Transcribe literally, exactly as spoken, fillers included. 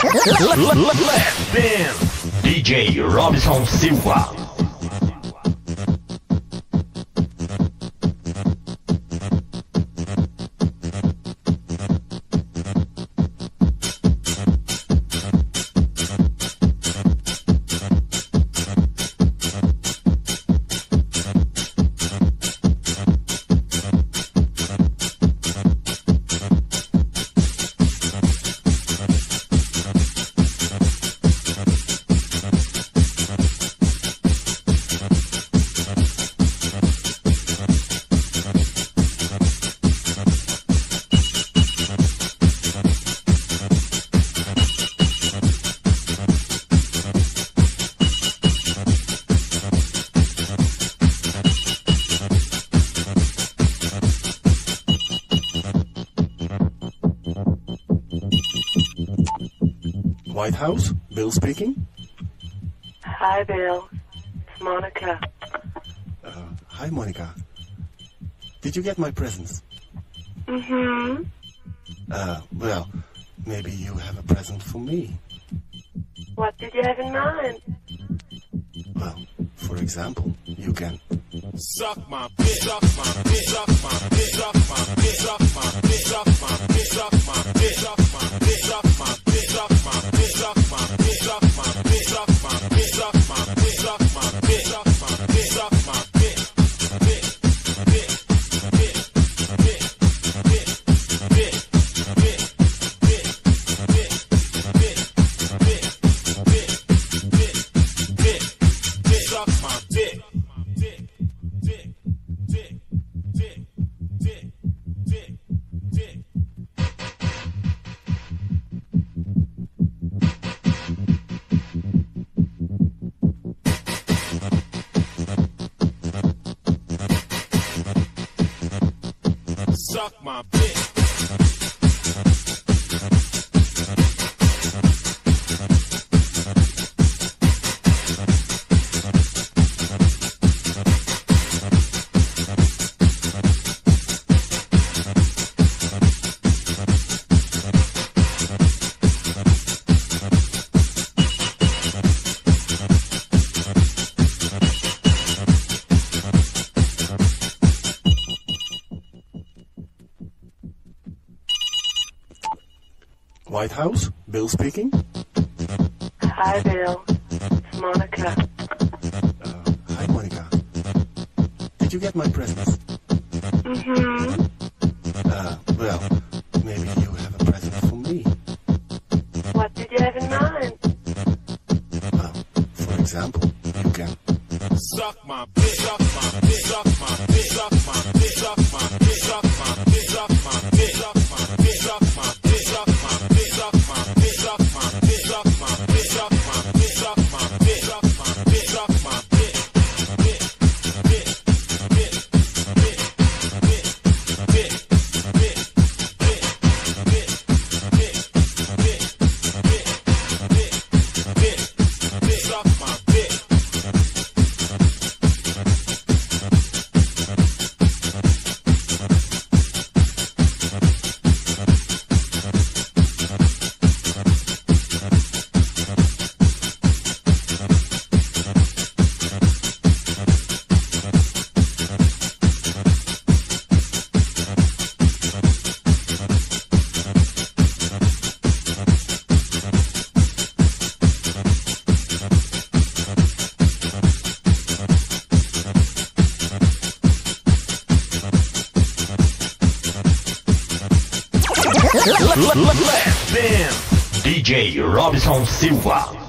Let's dance! D J Robson Silva. White House, Bill speaking. Hi, Bill. It's Monica. Uh, hi, Monica. Did you get my presents? Mm-hmm. Uh, well, maybe you have a present for me. What did you have in mind? Well, for example, you can... Suck my bitch, suck my bitch, suck my bitch, suck my bitch, suck my bitch, suck my bitch, suck my bitch, suck my bitch, suck my bitch, suck my bitch, suck my bitch, suck my bitch, suck my bitch, suck my bitch, suck my bitch, suck my bitch, suck my bitch, bitch, bitch, bitch, bitch, bitch, bitch, bitch, bitch, bitch, bitch, bitch, bitch, bitch, bitch, suck my dick. Suck my dick. White House, Bill speaking. Hi, Bill. It's Monica. Uh, hi, Monica. Did you get my presents? Mm-hmm. Uh, well, maybe you have a present for me. What did you have in mind? Well, for example, you can... Suck my bitch, suck my bitch, suck my bitch, suck my bitch, suck my bitch, suck my bitch, suck my bitch, suck my bitch, suck my bitch, suck my bitch, suck my bitch, suck my bitch, suck my bitch, suck my bitch, suck my bitch, suck my bitch, suck my bitch, bitch, bitch, bitch, bitch, bitch, bitch, bitch, bitch, bitch, bitch, bitch, bitch, bitch, bitch, suck my bitch. Let's dance! D J Robson Silva.